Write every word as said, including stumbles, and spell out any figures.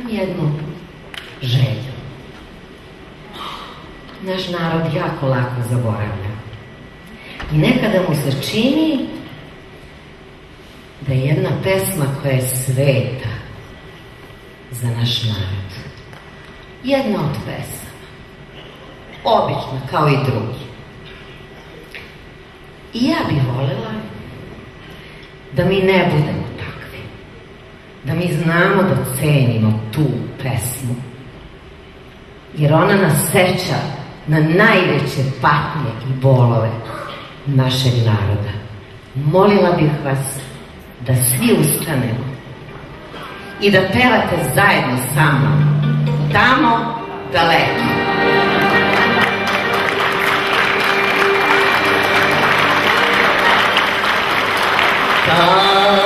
imam jednu želju. Naš narod jako lako zaboravlja. I nekada mu se čini da je jedna pesma koja je sveta za naš narod. Jedna od pesama. Obična, kao i drugi. I ja bih voljela da mi ne budemo takvi. Da mi znamo da cenimo tu pesmu. Jer ona nas seća na najveće patnje i bolove našeg naroda. Molila bih vas da svi ustanemo i da pevate zajedno sa mnom Tamo daleko. Tamo